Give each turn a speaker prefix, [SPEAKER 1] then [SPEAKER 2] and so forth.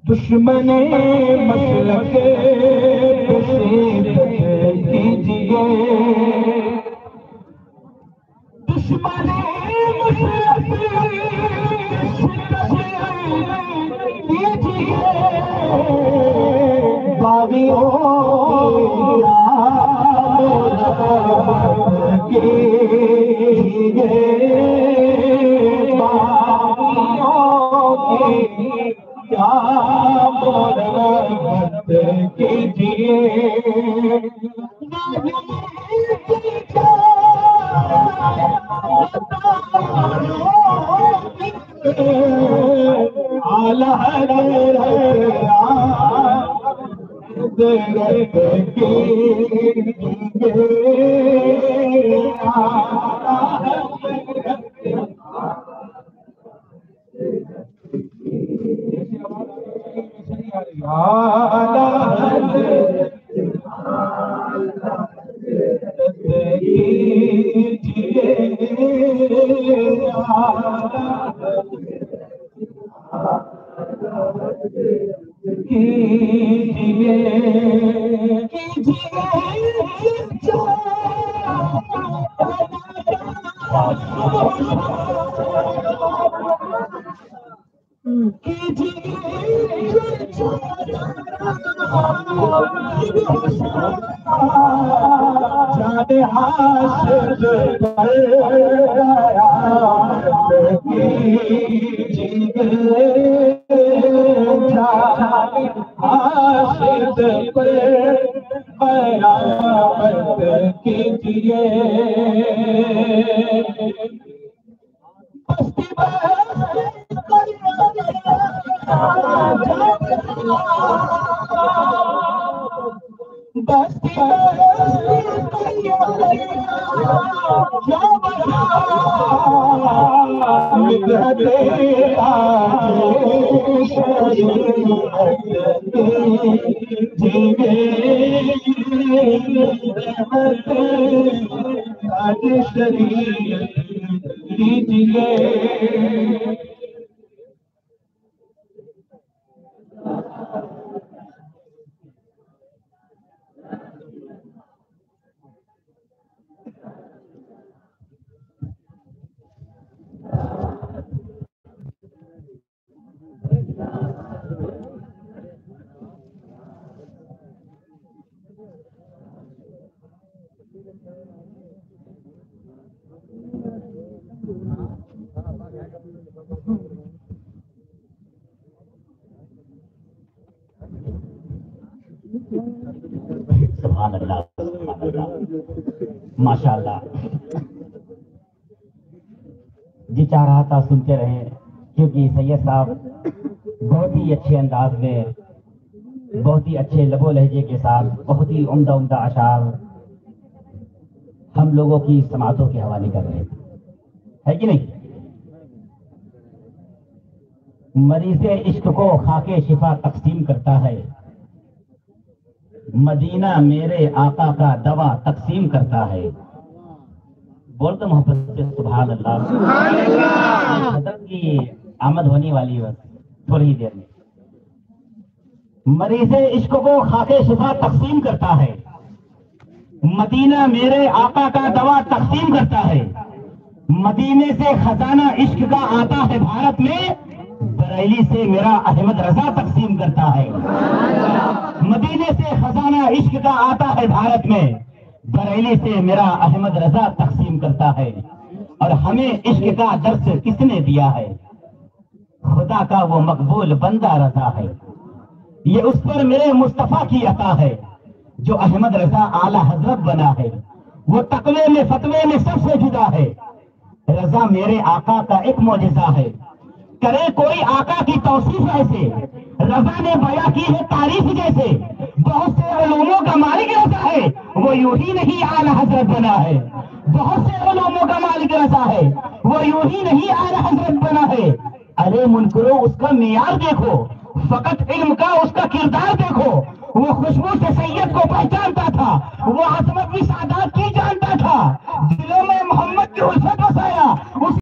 [SPEAKER 1] दुश्मने मसलक कीजिए, दुश्मने मसलक कीजिए, बागियों कीजिए, क्या मोहब्बत कीजिए, आला जाने हासिल कीजिए, सुभान अल्लाह, माशाअल्लाह। जी चाह रहा था सुनते रहे, क्योंकि सैयद साहब बहुत ही अच्छे अंदाज में, बहुत ही अच्छे लबो लहजे के साथ, बहुत ही उम्दा उम्दा अशार हम लोगों की समातों के हवाले कर रहे हैं, है कि नहीं। मरीज़े इश्क को खाके शिफा तकसीम करता है, मदीना मेरे आका का दवा तकसीम करता है। बोल तो मोहब्बत से सुभान अल्लाह। हज़रत की आमद होने वाली है थोड़ी ही देर में। मरीज़े इश्क को खाके शिफा तकसीम करता है, मदीना मेरे आका का दवा तकसीम करता है। मदीने से खजाना इश्क का आता है भारत में, बरेली से मेरा अहमद रजा तकसीम करता है। मदीने से खजाना इश्क का आता है भारत में, बरेली से मेरा अहमद रजा तकसीम करता है। और हमें इश्क का दर्स किसने दिया है, खुदा का वो मकबूल बंदा रजा है। ये उस पर मेरे मुस्तफा की अता है, जो अहमद रजा आला हजरत बना है। वो तकवे में फतवे में सबसे जुदा है, रजा मेरे आका का एक मौजिजा है। करे कोई आका की तौसीफ ऐसे, रजा ने बयां की है तारीफ जैसे। बहुत से उलूमों का मालिक रजा है, वो यूं ही नहीं आला हजरत बना है। बहुत से उलूमों का मालिक रजा है, वो यूं ही नहीं आला हजरत बना है। अरे मुनकरो उसका मियार देखो, फकत इल्म का उसका किरदार देखो। वो खुशबू से सैयद को पहचानता था, वो अजमत भी सादात की जानता था। दिलों में मोहम्मद की उल्फत बसाया।